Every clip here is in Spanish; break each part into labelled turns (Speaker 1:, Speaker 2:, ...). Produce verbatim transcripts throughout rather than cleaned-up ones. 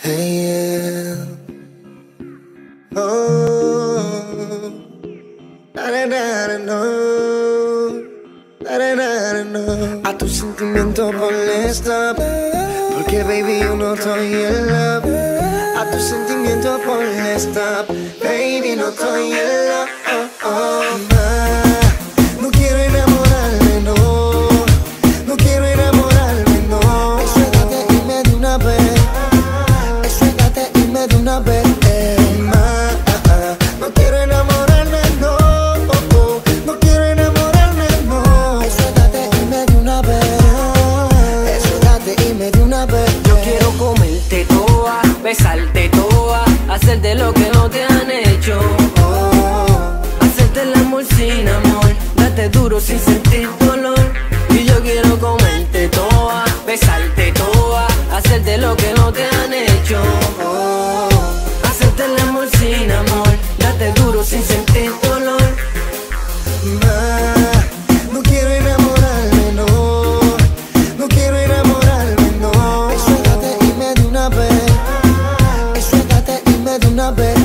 Speaker 1: Hey, yeah. Oh, na, na, na, no. Na, na, na, no. A tus sentimientos ponle stop, porque baby yo no estoy en love. A tus sentimientos ponle stop, baby no estoy en love. Oh, oh. Ah, no quiero enamorarme, no. No quiero enamorarme, no. Suéltate y me de una vez. Suéltate y me de una vez. No quiero enamorarme, no. Oh, oh. No quiero enamorarme, no. Suéltate y me de una vez. Suéltate y me de una vez.
Speaker 2: Yo quiero comerte toda, besarte toda, hacerte lo que no te han hecho. Hacerte el amor sin amor, date duro sin sentir dolor. Y yo quiero comerte toda, besarte toda, hacerte lo que no te han hecho. Hacerte el amor sin amor, date duro sin sentir dolor.
Speaker 1: No quiero enamorarme, no. No quiero enamorarme, no. Suéltate y me de una vez. Suéltate y me de una vez.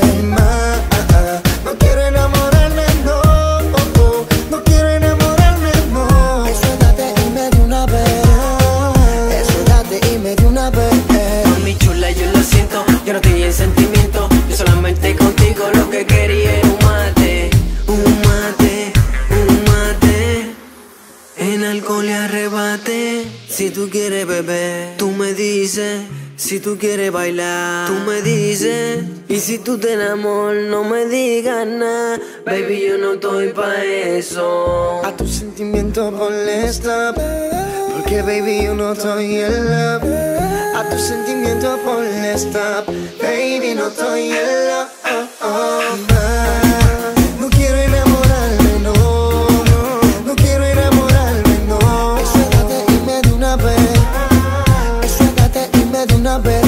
Speaker 1: No quiero enamorarme, no. No quiero enamorarme, no. Suéltate y me de una vez. Suéltate y me de una vez.
Speaker 2: Mi chula, yo lo siento, yo no tenía sentimiento. Yo solamente contigo lo que quería era un mate, un mate, un mate. En alcohol y arrebate. Si tú quieres beber, tú me dices. Si tú quieres bailar, tú me dices. Y si tú te enamoras, no me digas nada. Baby, yo no estoy pa' eso.
Speaker 1: A tus sentimientos ponle stop, porque baby yo no estoy en love. A tus sentimientos ponle stop, baby no estoy en love. Oh, oh, ah. No quiero enamorarme, no. No quiero enamorarme, no. Suéltate y me de una vez. Suéltate y me de una vez.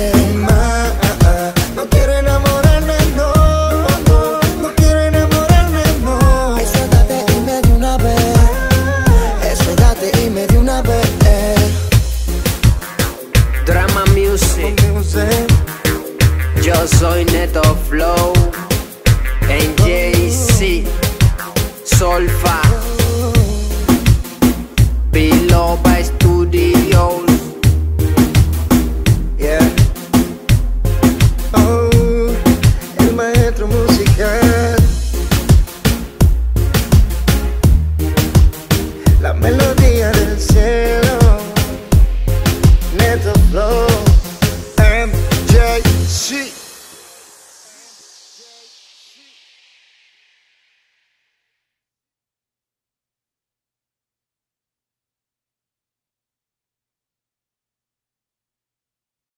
Speaker 1: No quiero enamorarme, no. No quiero enamorarme, no. Suéltate y me de una vez. Suéltate y me de una vez.
Speaker 2: Drama Music. Yo soy Neto Flow, en J C, Solfa, Biloba Studios.
Speaker 1: Yeah. Oh, el maestro musical. La melodía del cielo. Neto Flow, M J C.